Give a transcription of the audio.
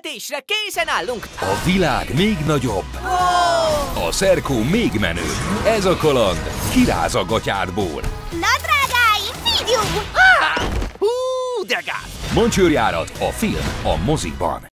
Meglepetésre készen állunk! A világ még nagyobb. A szerkó még menőbb. Ez a kaland kiráz a gatyádból. Na, drágáim, figyelj! Hú, de gáz! Mancsőrjárat, a film a mozikban.